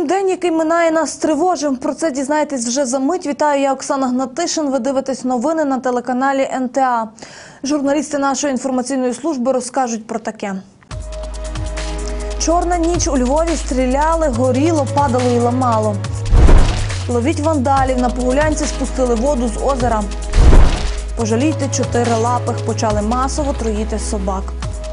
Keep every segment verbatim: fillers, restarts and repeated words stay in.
День, який минає, нас тривожив. Про це дізнаєтесь вже за мить. Вітаю, я Оксана Гнатишин. Ви дивитесь новини на телеканалі ен те а. Журналісти нашої інформаційної служби розкажуть про таке. Чорна ніч у Львові, стріляли, горіло, падало і ламало. Ловіть вандалів, на Погулянці спустили воду з озера. Пожалійте чотирилапих, почали масово труїти собак.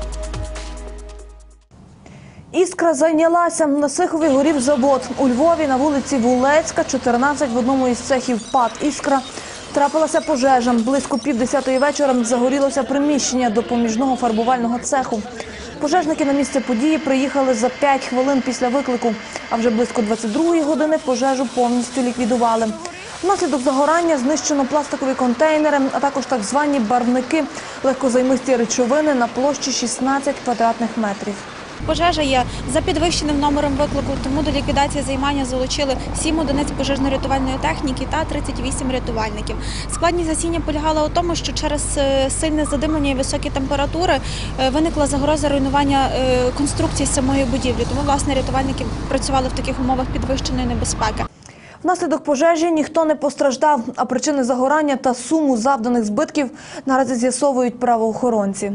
Іскра зайнялася. На Сихові горів завод. У Львові на вулиці Вулецька, чотирнадцять, в одному із цехів ПАТ «Іскра» трапилася пожежа. Близько півдесятої вечора загорілося приміщення допоміжного фарбувального цеху. Пожежники на місце події приїхали за п'ять хвилин після виклику, а вже близько двадцять другої години пожежу повністю ліквідували. Внаслідок загорання знищено пластикові контейнери, а також так звані барвники – легкозаймисті речовини на площі шістнадцять квадратних метрів. Пожежа є за підвищеним номером виклику, тому до ліквідації займання залучили сім одиниць пожежно-рятувальної техніки та тридцять вісім рятувальників. Складність гасіння полягала у тому, що через сильне задимлення і високі температури виникла загроза руйнування конструкції самої будівлі. Тому, власне, рятувальники працювали в таких умовах підвищеної небезпеки. Внаслідок пожежі ніхто не постраждав, а причини загорання та суму завданих збитків наразі з'ясовують правоохоронці.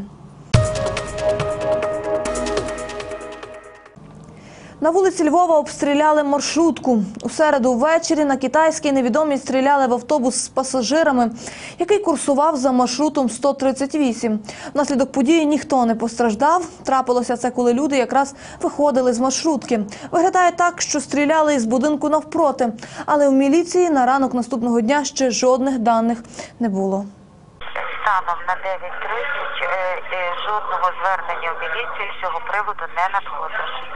На вулиці Львова обстріляли маршрутку. У середу ввечері на Китайській невідомі стріляли в автобус з пасажирами, який курсував за маршрутом сто тридцять вісім. Внаслідок події ніхто не постраждав. Трапилося це, коли люди якраз виходили з маршрутки. Виглядає так, що стріляли із будинку навпроти. Але у міліції на ранок наступного дня ще жодних даних не було. Станом на дев'ять тридцять жодного звернення в міліцію з цього приводу не надходило.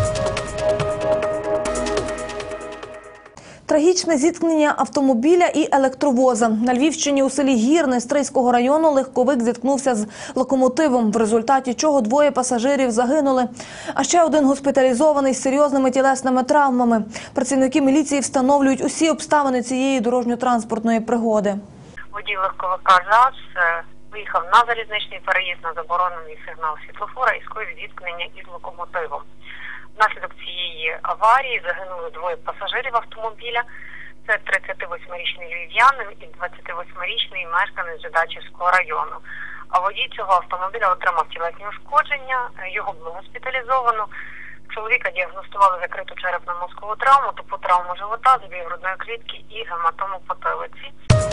Трагічне зіткнення автомобіля і електровоза. На Львівщині у селі Гірне Стрийського району легковик зіткнувся з локомотивом, в результаті чого двоє пасажирів загинули, а ще один госпіталізований з серйозними тілесними травмами. Працівники міліції встановлюють усі обставини цієї дорожньо-транспортної пригоди. Водій легковика ЗАЗ виїхав на залізничний переїзд на заборонений сигнал світлофора і скоїв зіткнення із локомотивом. Внаслідок цієї аварії загинули двоє пасажирів автомобіля. Це тридцятивосьмирічний львів'янин і двадцятивосьмирічний мешканець Жидачівського району. А водій цього автомобіля отримав тілесні ушкодження, його було госпіталізовано. Чоловіка діагностували закриту черепно-мозкову травму, тупу травму живота, забій грудної клітки і гематому потилиці.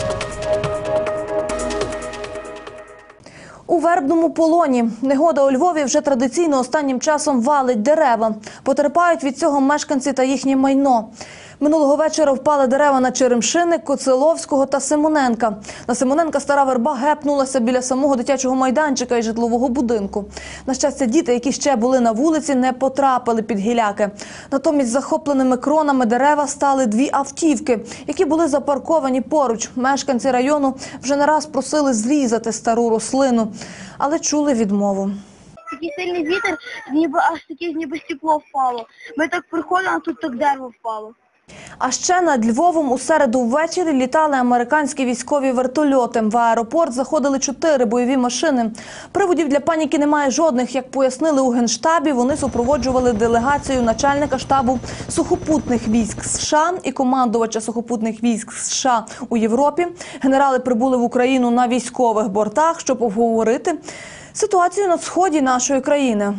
У Вербному полоні. Негода у Львові вже традиційно останнім часом валить дерева. Потерпають від цього мешканці та їхнє майно. Минулого вечора впали дерева на Черемшини, Коцеловського та Симоненка. На Симоненка стара верба гепнулася біля самого дитячого майданчика і житлового будинку. На щастя, діти, які ще були на вулиці, не потрапили під гіляки. Натомість захопленими кронами дерева стали дві автівки, які були запарковані поруч. Мешканці району вже не раз просили зрізати стару рослину, але чули відмову. Такий сильний вітер, ніби аж таке ніби стекло впало. Ми так приходимо, а тут так дерево впало. А ще над Львовом у середу ввечері літали американські військові вертольоти. В аеропорт заходили чотири бойові машини. Приводів для паніки немає жодних. Як пояснили у Генштабі, вони супроводжували делегацію начальника штабу сухопутних військ США і командувача сухопутних військ США у Європі. Генерали прибули в Україну на військових бортах, щоб обговорити ситуацію на сході нашої країни.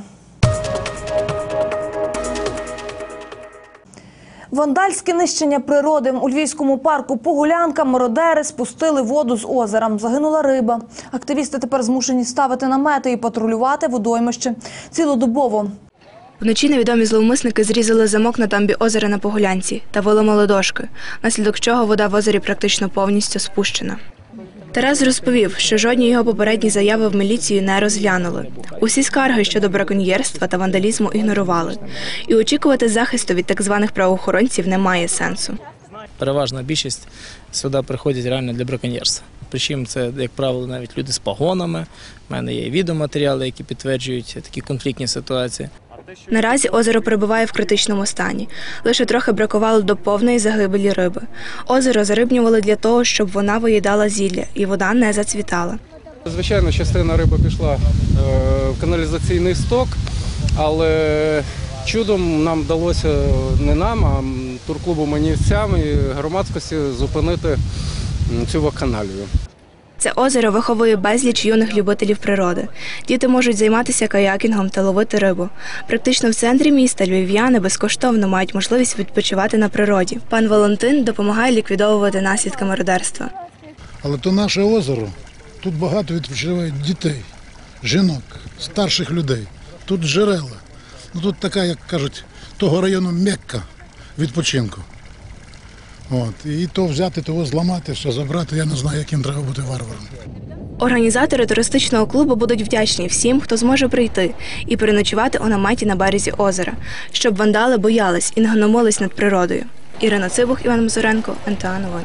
Вандальське нищення природи. У Львівському парку Погулянка мародери спустили воду з озера. Загинула риба. Активісти тепер змушені ставити намети і патрулювати водоймище цілодобово. Вночі невідомі зловмисники зрізали замок на дамбі озера на Погулянці та виламали дошки, внаслідок чого вода в озері практично повністю спущена. Тарас розповів, що жодні його попередні заяви в міліцію не розглянули. Усі скарги щодо браконьєрства та вандалізму ігнорували. І очікувати захисту від так званих правоохоронців немає сенсу. Переважна більшість сюди приходять реально для браконьєрства. Причому це, як правило, навіть люди з погонами. У мене є відеоматеріали, які підтверджують такі конфліктні ситуації. Наразі озеро перебуває в критичному стані. Лише трохи бракувало до повної загибелі риби. Озеро зарибнювали для того, щоб вона виїдала зілля, і вода не зацвітала. Звичайно, частина риби пішла в каналізаційний сток, але Чудом нам вдалося, не нам, а турклубу «Манівцям» і громадськості зупинити цю вакханалію. Це озеро виховує безліч юних любителів природи. Діти можуть займатися каякінгом та ловити рибу. Практично в центрі міста львів'яни безкоштовно мають можливість відпочивати на природі. Пан Валентин допомагає ліквідовувати наслідки мародерства. Але то наше озеро, тут багато відпочивають дітей, жінок, старших людей. Тут джерела. Ну, тут така, як кажуть, того району Мекка відпочинку. От. І то взяти, того зламати, все забрати, я не знаю, яким треба бути варваром. Організатори туристичного клубу будуть вдячні всім, хто зможе прийти і переночувати у наметі на березі озера, щоб вандали боялись і не гномились над природою. Ірина Цибух, Іван Мазуренко, ен те а Новини.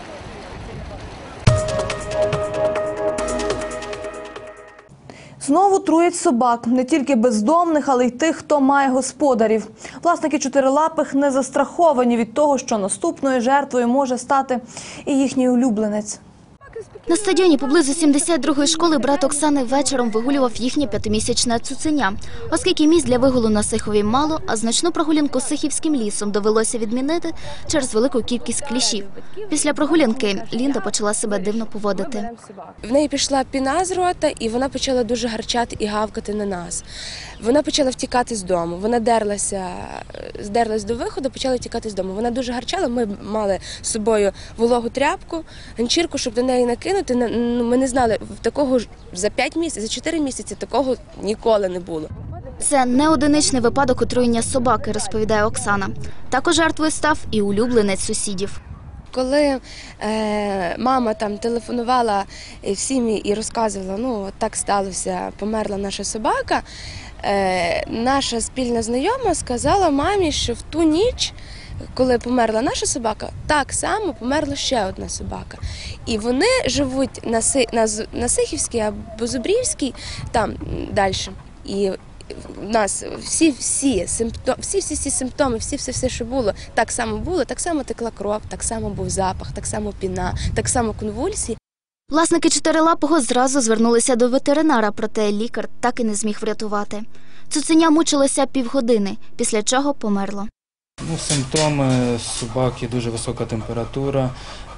Знову труять собак. Не тільки бездомних, але й тих, хто має господарів. Власники чотирилапих не застраховані від того, що наступною жертвою може стати і їхній улюбленець. На стадіоні поблизу сімдесят другої школи брат Оксани вечором вигулював їхнє п'ятимісячне цуценя. Оскільки місць для вигулу на Сихові мало, а значну прогулянку Сихівським лісом довелося відмінити через велику кількість кліщів. Після прогулянки Лінда почала себе дивно поводити. В неї пішла піна з рота, і вона почала дуже гарчати і гавкати на нас. Вона почала втікати з дому, вона дерлася, здерлась до виходу, почала втікати з дому. Вона дуже гарчала, ми мали з собою вологу тряпку, ганчірку, щоб до неї накинути. Ми не знали, такого за п'ять місяців, за чотири місяці такого ніколи не було. Це не одиничний випадок отруєння собаки, розповідає Оксана. Також жертвою став і улюбленець сусідів. Коли е, мама там телефонувала всім і розказувала, ну от так сталося, померла наша собака, е, наша спільна знайома сказала мамі, що в ту ніч, коли померла наша собака, так само померла ще одна собака. І вони живуть на, Си, на, на Сихівській або Зубрівській, там далі. І у нас всі всі симптоми, всі всі всі симптоми, всі все, все, що було, так само було, так само текла кров, так само був запах, так само піна, так само конвульсії. Власники чотирилапого зразу звернулися до ветеринара, проте лікар так і не зміг врятувати. Цуценя мучилося півгодини, після чого померло. Ну, симптоми собаки – дуже висока температура,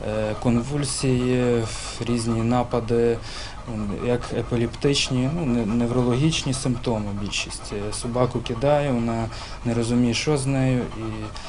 конвульсії, різні напади, як епілептичні, ну, неврологічні симптоми більшість. Собаку кидає, вона не розуміє, що з нею, і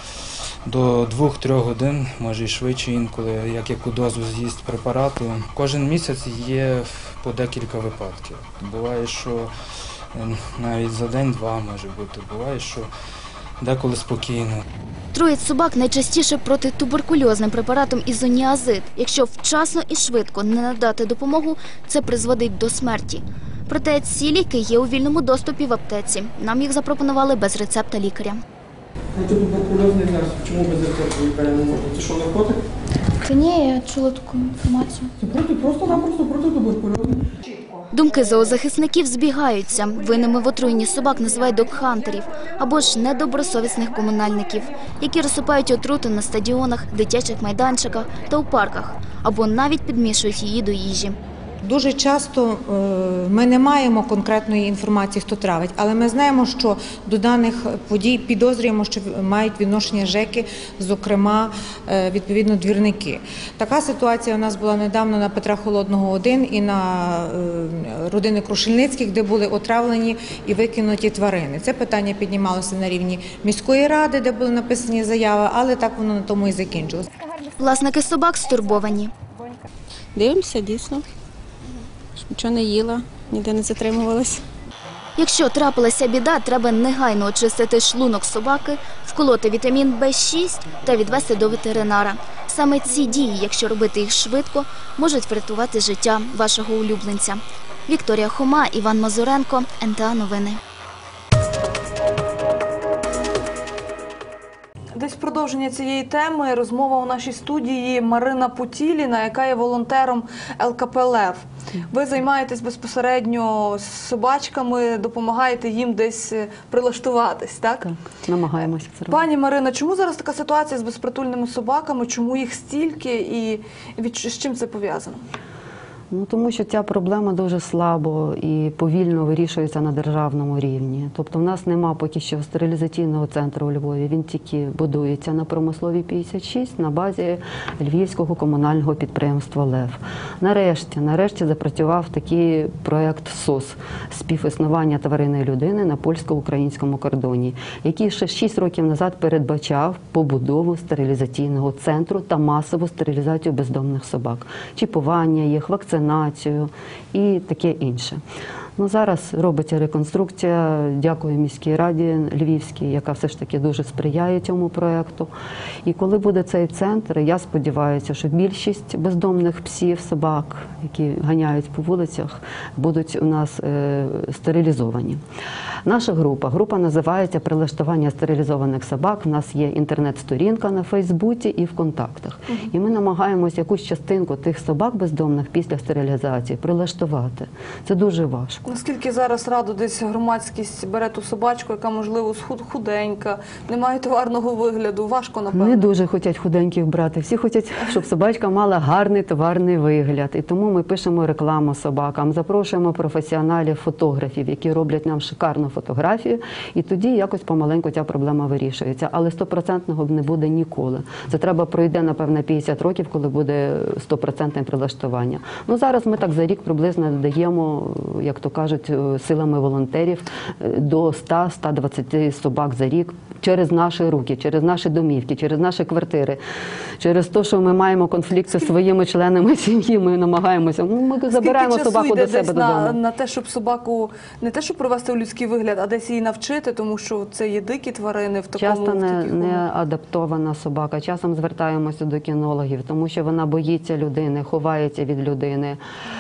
до двох-трьох годин, може і швидше інколи, як яку дозу з'їсть препарату. Кожен місяць є по декілька випадків. Буває, що навіть за день-два може бути, буває, що деколи спокійно. Труять собак найчастіше протитуберкульозним препаратом ізоніазид. Якщо вчасно і швидко не надати допомогу, це призводить до смерті. Проте ці ліки є у вільному доступі в аптеці. Нам їх запропонували без рецепта лікаря. Протитуберкульозний зараз, чому без рецепту лікаря не можна? Це що, наркотик? Та ні, я чула таку інформацію. Це проти, просто-напросто протитуберкульозний. Думки зоозахисників збігаються. Винними в отруєнні собак називають догхантерів або ж недобросовісних комунальників, які розсипають отруту на стадіонах, дитячих майданчиках та у парках, або навіть підмішують її до їжі. Дуже часто ми не маємо конкретної інформації, хто травить, але ми знаємо, що до даних подій підозрюємо, що мають відношення ЖЕКи, зокрема, відповідно, двірники. Така ситуація у нас була недавно на Петра Холодного один і на родини Крушельницьких, де були отравлені і викинуті тварини. Це питання піднімалося на рівні міської ради, де були написані заяви, але так воно на тому і закінчилось. Власники собак стурбовані. Дивимося, дійсно. Нічого не їла, ніде не затримувалась. Якщо трапилася біда, треба негайно очистити шлунок собаки, вколоти вітамін Б шість та відвести до ветеринара. Саме ці дії, якщо робити їх швидко, можуть врятувати життя вашого улюбленця. Вікторія Хома, Іван Мазуренко, ен те а Новини. Десь в продовження цієї теми розмова у нашій студії Марина Путіліна, яка є волонтером ел ка пе «Лев». Ви займаєтесь безпосередньо з собачками, допомагаєте їм десь прилаштуватись, так? Так, намагаємося це робити. Пані Марина, чому зараз така ситуація з безпритульними собаками, чому їх стільки і від, з чим це пов'язано? Ну, тому що ця проблема дуже слабо і повільно вирішується на державному рівні. Тобто в нас нема поки що стерилізаційного центру у Львові, він тільки будується на Промисловій п'ятдесят шість на базі Львівського комунального підприємства «Лев». Нарешті, нарешті запрацював такий проєкт СОС – співіснування тварини і людини на польсько-українському кордоні, який ще шість років назад передбачав побудову стерилізаційного центру та масову стерилізацію бездомних собак, чіпування їх, вакцинацію і таке інше. Ну, зараз робиться реконструкція, дякую міській раді Львівській, яка все ж таки дуже сприяє цьому проєкту. І коли буде цей центр, я сподіваюся, що більшість бездомних псів, собак, які ганяють по вулицях, будуть у нас е, стерилізовані. Наша група, група називається «Прилаштування стерилізованих собак». У нас є інтернет-сторінка на Фейсбуці і в контактах. Uh-huh. І ми намагаємося якусь частинку тих собак бездомних після стерилізації прилаштувати. Це дуже важко. Наскільки зараз раду десь громадськість бере ту собачку, яка, можливо, худенька, не має товарного вигляду? Важко, напевно. Не дуже хочуть худеньких брати. Всі хочуть, щоб собачка мала гарний товарний вигляд. І тому ми пишемо рекламу собакам, запрошуємо професіоналів, фотографів, які роблять нам шикарну фотографію. І тоді якось помаленьку ця проблема вирішується. Але стопроцентного не буде ніколи. Це треба пройде, напевно, п'ятдесят років, коли буде стопроцентне прилаштування. Ну, зараз ми так за рік приблизно даємо, як то кажуть, силами волонтерів до ста - ста двадцяти собак за рік через наші руки, через наші домівки, через наші квартири, через те, що ми маємо конфлікти зі своїми членами сім'ї, ми намагаємося, ну, ми забираємо собаку до себе додому. На, на те, щоб собаку, не те, щоб привести у людський вигляд, а десь її навчити, тому що це є дикі тварини в такому... Часто не, в таких... не адаптована собака. Часом звертаємося до кінологів, тому що вона боїться людини, ховається від людини,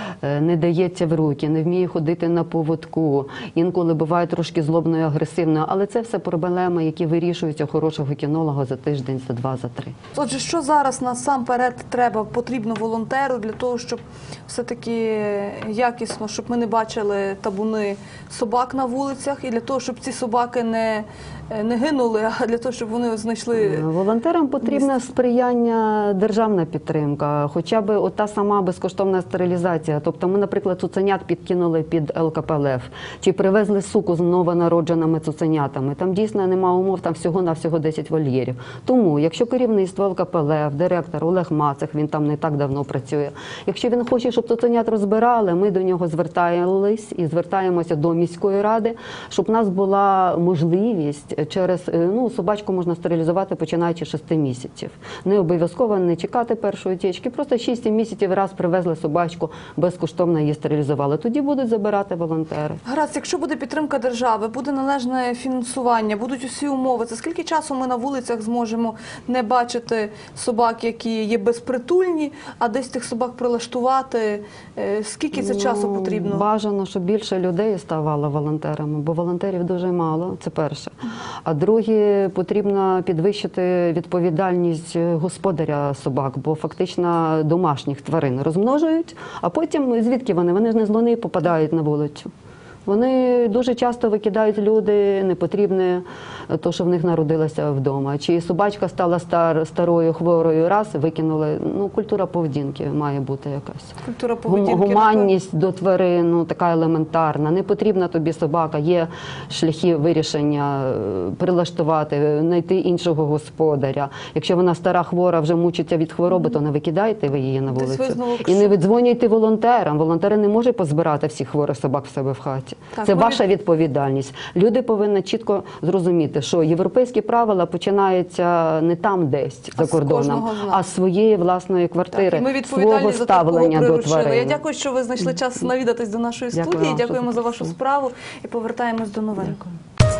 не дається в руки, не вміє ходити на поводку, інколи буває трошки злобною, агресивною, але це все проблеми, які вирішуються у хорошого кінолога за тиждень, за два, за три. Отже, що зараз насамперед треба, потрібно волонтеру для того, щоб все-таки якісно, щоб ми не бачили табуни собак на вулицях і для того, щоб ці собаки не, не гинули, а для того, щоб вони знайшли... Волонтерам потрібне сприяння, державна підтримка, хоча б ота сама безкоштовна стерилізація. Тобто ми, наприклад, цуценят підкинули під ел ка пе «Лев», чи привезли суку з новонародженими цуценятами. Там дійсно нема умов, там всього-навсього десять вольєрів. Тому, якщо керівництво ел ка пе «Лев», директор Олег Мацех, він там не так давно працює, якщо він хоче, щоб цуценят розбирали, ми до нього звертаємось і звертаємося до міської ради, щоб у нас була можливість через, ну, собачку можна стерилізувати починаючи з шести місяців. Не обов'язково не чекати першої тічки, просто шість місяців раз привезли собачку, безкоштовно її стерилізували. Тоді будуть забирати волонтери. Гаразд, якщо буде підтримка держави, буде належне фінансування, будуть усі умови, це скільки часу ми на вулицях зможемо не бачити собак, які є безпритульні, а десь тих собак прилаштувати? Скільки це часу ну, потрібно? Бажано, щоб більше людей ставало волонтерами, бо волонтерів дуже мало, це перше. А друге, потрібно підвищити відповідальність господаря собак, бо фактично домашніх тварин розмножують, а потім звідки вони? Вони ж не з луни попадають на вулицю. Вони дуже часто викидають люди непотрібне, то, що в них народилося вдома. Чи собачка стала стар, старою, хворою, раз, викинули. Ну, культура поведінки має бути якась. Культура поведінки. Гуманність до тварин, ну, така елементарна. Не потрібна тобі собака, є шляхи вирішення, прилаштувати, знайти іншого господаря. Якщо вона стара, хвора, вже мучиться від хвороби, то не викидайте ви її на вулицю. І не віддзвонюйте волонтерам. Волонтери не можуть позбирати всіх хворих собак в себе в хаті. Так, це ваша відповідальність. Люди повинні чітко зрозуміти, що європейські правила починаються не там десь, а за кордоном, а з своєї власної квартири, так, свого ставлення до тварин. Я дякую, що ви знайшли час навідатись до нашої студії. Дякую, Дякуємо за вашу справу і повертаємось до новин. Дякую.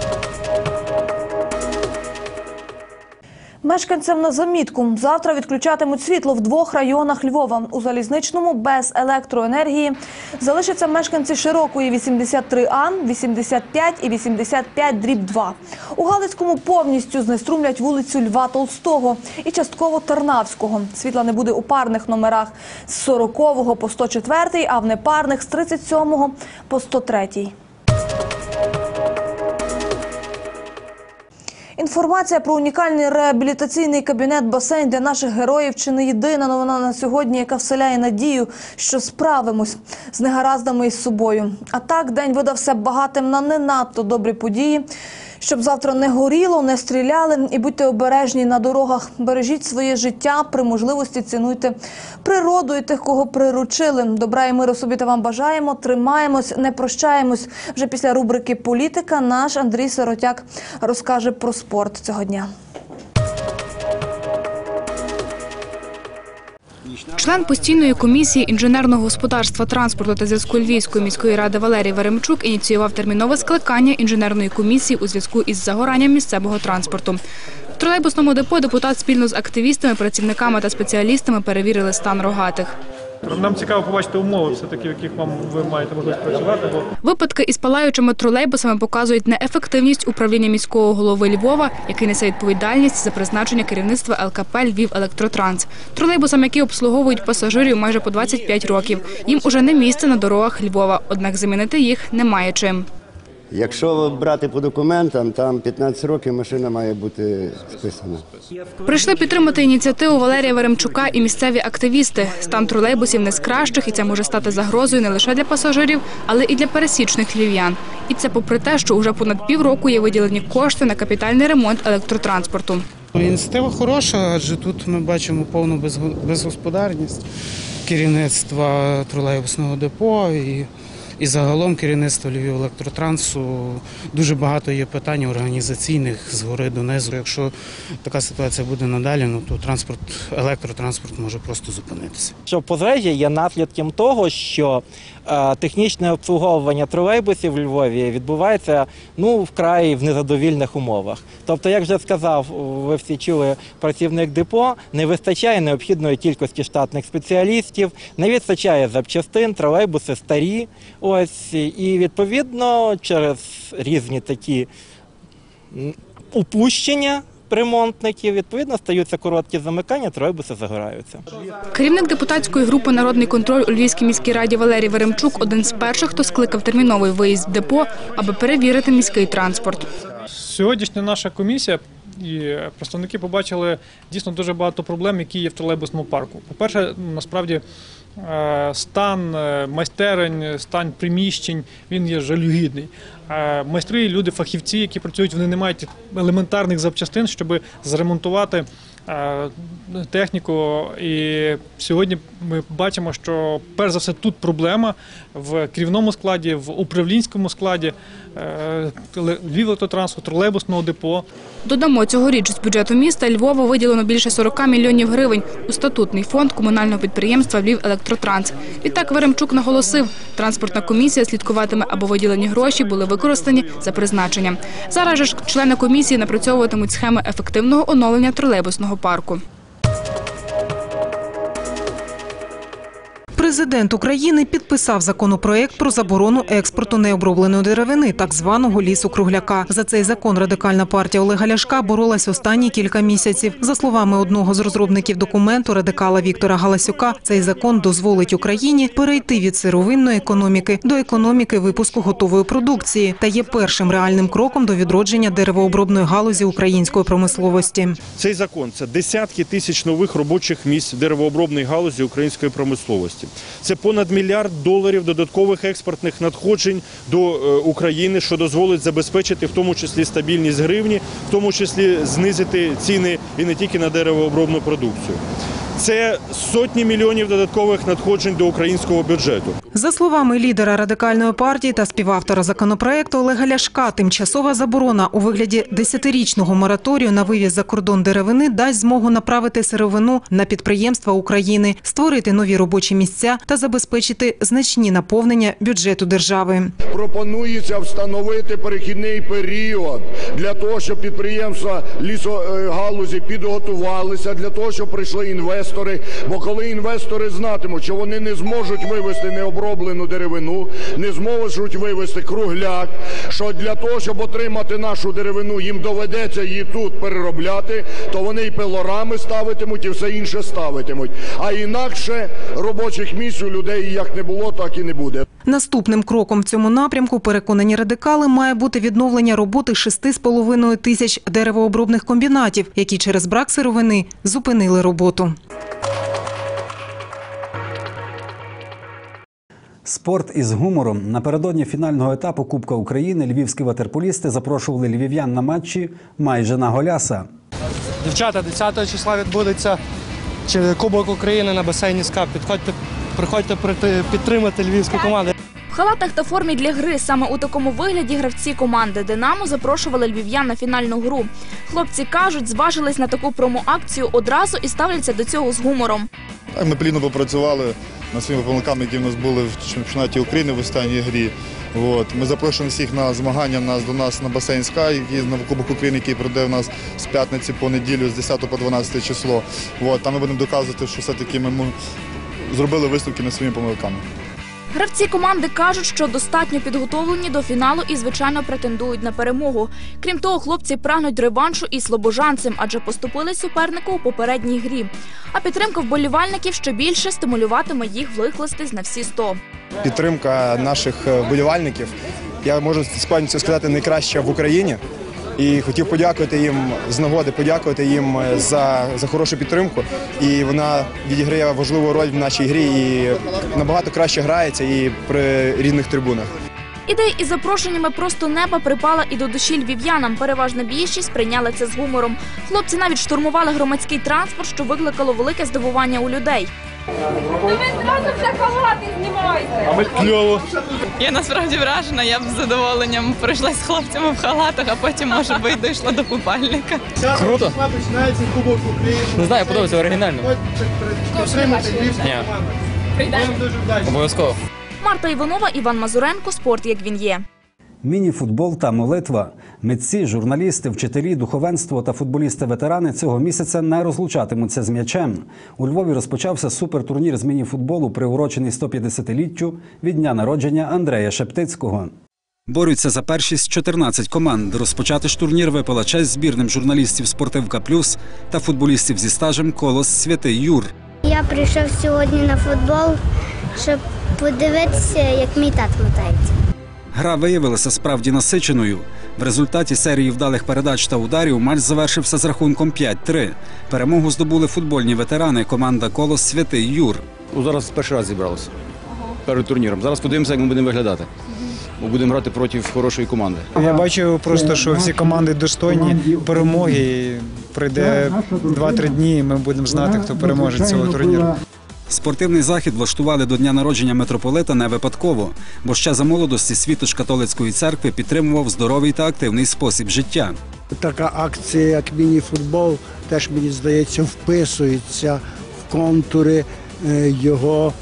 Мешканцям на замітку. Завтра відключатимуть світло в двох районах Львова. У Залізничному без електроенергії залишаться мешканці Широкої вісімдесят три А, вісімдесят п'ять і вісімдесят п'ять дріб два. У Галицькому повністю знеструмлять вулицю Льва Толстого і частково Тарнавського. Світла не буде у парних номерах з сорокового по сто четвертий, а в непарних з тридцять сьомого по сто третій. Інформація про унікальний реабілітаційний кабінет-басейн для наших героїв чи не єдина новина на сьогодні, яка вселяє надію, що справимось з негараздами із собою. А так, день видався багатим на не надто добрі події. Щоб завтра не горіло, не стріляли і будьте обережні на дорогах. Бережіть своє життя, при можливості цінуйте природу і тих, кого приручили. Добра і миру собі та вам бажаємо, тримаємось, не прощаємось. Вже після рубрики «Політика» наш Андрій Сиротяк розкаже про спорт цього дня. Член постійної комісії інженерного господарства, транспорту та зв'язку Львівської міської ради Валерій Веремчук ініціював термінове скликання інженерної комісії у зв'язку із загоранням місцевого транспорту. В тролейбусному депо депутат спільно з активістами, працівниками та спеціалістами перевірили стан рогатих. Нам цікаво побачити умови, все-таки, в яких вам ви маєте можливість працювати. Бо... Випадки із палаючими тролейбусами показують неефективність управління міського голови Львова, який несе відповідальність за призначення керівництва ел ка пе «Львівелектротранс». Тролейбусам, які обслуговують пасажирів майже по двадцять п'ять років. Їм уже не місце на дорогах Львова, однак замінити їх немає чим. Якщо брати по документам, там п'ятнадцять років машина має бути списана. Прийшли підтримати ініціативу Валерія Веремчука і місцеві активісти. Стан тролейбусів не з кращих, і це може стати загрозою не лише для пасажирів, але і для пересічних львів'ян. І це попри те, що вже понад півроку є виділені кошти на капітальний ремонт електротранспорту. Ініціатива хороша, адже тут ми бачимо повну безгосподарність керівництва тролейбусного депо і І загалом керівництво Львівелектротрансу. Дуже багато є питань організаційних згори донизу. Якщо така ситуація буде надалі, ну, то транспорт, електротранспорт може просто зупинитися. Що пожежі є наслідком того, що е, технічне обслуговування тролейбусів у Львові відбувається ну, вкрай в незадовільних умовах. Тобто, як вже сказав, ви всі чули, працівник депо, не вистачає необхідної кількості штатних спеціалістів, не вистачає запчастин, тролейбуси старі. Ось, і відповідно через різні такі упущення ремонтників, відповідно, стаються короткі замикання, тролейбуси загораються. Керівник депутатської групи «Народний контроль» у Львівській міській раді Валерій Веремчук – один з перших, хто скликав терміновий виїзд в депо, аби перевірити міський транспорт. Сьогоднішня наша комісія і представники побачили дійсно дуже багато проблем, які є в тролейбусному парку. По-перше, насправді, стан майстерень, стан приміщень, він є жалюгідний. Майстри, люди, фахівці, які працюють, вони не мають елементарних запчастин, щоб зремонтувати техніку. І сьогодні ми бачимо, що перш за все тут проблема в керівному складі, в управлінському складі Львівелектротранспу, тролейбусного депо. Додамо, цьогоріч з бюджету міста Львова виділено більше сорок мільйонів гривень у статутний фонд комунального підприємства «Львівелектротранс». Відтак Веремчук наголосив, транспортна комісія слідкуватиме, аби виділені гроші були використані за призначенням. Зараз же ж члени комісії напрацьовуватимуть схеми ефективного оновлення тролейбусного парку. Президент України підписав законопроект про заборону експорту необробленої деревини, так званого лісу-кругляка. За цей закон Радикальна партія Олега Ляшка боролась останні кілька місяців. За словами одного з розробників документу, радикала Віктора Галасюка, цей закон дозволить Україні перейти від сировинної економіки до економіки випуску готової продукції та є першим реальним кроком до відродження деревообробної галузі української промисловості. Цей закон – це десятки тисяч нових робочих місць в деревообробній галузі української промисловості. Це понад мільярд доларів додаткових експортних надходжень до України, що дозволить забезпечити в тому числі стабільність гривні, в тому числі знизити ціни і не тільки на деревообробну продукцію. Це сотні мільйонів додаткових надходжень до українського бюджету. За словами лідера Радикальної партії та співавтора законопроекту Олега Ляшка, тимчасова заборона у вигляді десятирічного мораторію на вивіз за кордон деревини дасть змогу направити сировину на підприємства України, створити нові робочі місця та забезпечити значні наповнення бюджету держави. Пропонується встановити перехідний період для того, щоб підприємства лісогалузі підготувалися, для того, щоб прийшли інвестори. Бо коли інвестори знатимуть, що вони не зможуть вивезти необроблену деревооброблену деревину, не зможуть вивезти кругляк, що для того, щоб отримати нашу деревину, їм доведеться її тут переробляти, то вони і пилорами ставитимуть, і все інше ставитимуть. А інакше робочих місць у людей як не було, так і не буде. Наступним кроком в цьому напрямку, переконані радикали, має бути відновлення роботи шести з половиною тисяч деревообробних комбінатів, які через брак сировини зупинили роботу. Спорт із гумором. Напередодні фінального етапу Кубка України львівські ватерполісти запрошували львів'ян на матчі майже на голяса. Дівчата, десятого числа відбудеться Кубок України на басейні СКАП. Підходьте, приходьте підтримати львівську команду. В халатах та формі для гри саме у такому вигляді гравці команди «Динамо» запрошували львів'ян на фінальну гру. Хлопці кажуть, зважились на таку промо-акцію одразу і ставляться до цього з гумором. Ми плідно попрацювали над своїми помилками, які в нас були в чемпіонаті України в останній грі. От. Ми запрошуємо всіх на змагання нас, до нас на басейн «Скай», який на Кубок України, який пройде у нас з п'ятниці по неділю, з десятого по дванадцяте число. От. Там ми будемо доказувати, що все-таки ми зробили висновки над своїми помилками. Гравці команди кажуть, що достатньо підготовлені до фіналу і, звичайно, претендують на перемогу. Крім того, хлопці прагнуть реваншу і слобожанцям, адже поступили супернику у попередній грі. А підтримка вболівальників ще більше стимулюватиме їх викластись на всі сто. Підтримка наших вболівальників, я можу з певністю сказати, найкраща в Україні. І хотів подякувати їм з нагоди, подякувати їм за, за хорошу підтримку. І вона відіграє важливу роль в нашій грі і набагато краще грається і при рідних трибунах. Ідея із запрошеннями просто неба припала і до душі львів'янам. Переважна більшість прийняла це з гумором. Хлопці навіть штурмували громадський транспорт, що викликало велике здивування у людей. Ви зразу вже халати знімаєте. А ми кльово. Я насправді вражена, я б з задоволенням пройшлась з хлопцями в халатах, а потім, може би, дійшла до купальника. Круто. Не знаю, подобається оригінально. Ні. Обов'язково. Марта Іванова, Іван Мазуренко. Спорт, як він є. Міні-футбол та молитва. Митці, журналісти, вчителі, духовенство та футболісти-ветерани цього місяця не розлучатимуться з м'ячем. У Львові розпочався супертурнір з міні-футболу, приурочений сто п'ятдесятиліттю від дня народження Андрея Шептицького. Борються за першість чотирнадцять команд. Розпочати ж турнір випала честь збірним журналістів «Спортивка Плюс» та футболістів зі стажем «Колос Святий Юр». Я прийшов сьогодні на футбол, щоб подивитися, як мій тат мотається. Гра виявилася справді насиченою. В результаті серії вдалих передач та ударів матч завершився з рахунком п'ять три. Перемогу здобули футбольні ветерани, команда «Колос Святий Юр». Зараз перший раз зібралися перед турніром. Зараз подивимося, як ми будемо виглядати. Ми будемо грати проти хорошої команди. Я бачу просто, що всі команди достойні перемоги. Пройде два-три дні, і ми будемо знати, хто переможе цього турніру. Спортивний захід влаштували до дня народження митрополита не випадково, бо ще за молодості світоч католицької церкви підтримував здоровий та активний спосіб життя. Така акція, як міні-футбол, теж, мені здається, вписується в контури його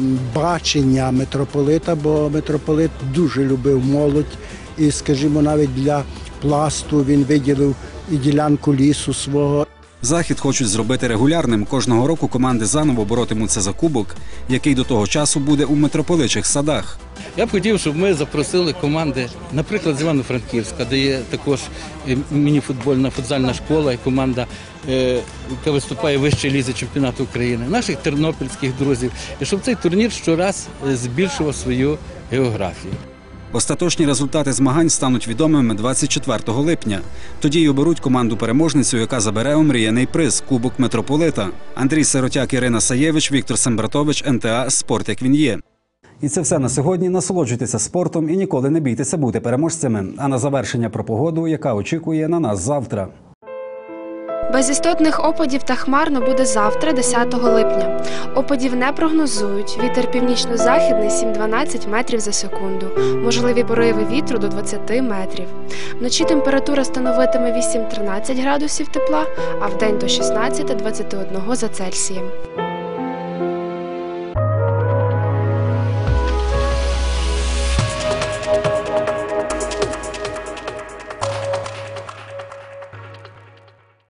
бачення митрополита, бо митрополит дуже любив молодь і, скажімо, навіть для пласту він виділив і ділянку лісу свого. Захід хочуть зробити регулярним. Кожного року команди заново боротимуться за кубок, який до того часу буде у митрополичих садах. Я б хотів, щоб ми запросили команди, наприклад, з Івано-Франківська, де є також міні-футбольна футзальна школа і команда, яка виступає в вищій лізі чемпіонату України, наших тернопільських друзів, і щоб цей турнір щораз збільшував свою географію. Остаточні результати змагань стануть відомими двадцять четвертого липня. Тоді й оберуть команду-переможницю, яка забере омріяний приз – Кубок митрополита. Андрій Сиротяк, Ірина Саєвич, Віктор Сембратович, ен те а «Спорт, як він є». І це все на сьогодні. Насолоджуйтеся спортом і ніколи не бійтеся бути переможцями. А на завершення про погоду, яка очікує на нас завтра. Без істотних опадів та хмарно буде завтра, десятого липня. Опадів не прогнозують. Вітер північно-західний сім-дванадцять метрів за секунду. Можливі пориви вітру до двадцяти метрів. Вночі температура становитиме вісім-тринадцять градусів тепла, а вдень до шістнадцяти-двадцяти одного за Цельсієм.